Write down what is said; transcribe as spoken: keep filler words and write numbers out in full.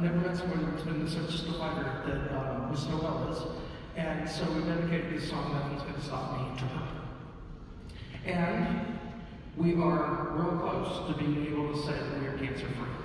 never met someone who's been such a fighter that uh, Miss Noel is. And so we dedicated this song, Nothing's Gonna Stop Me, to her. And we are real close to being able to say that we are cancer free.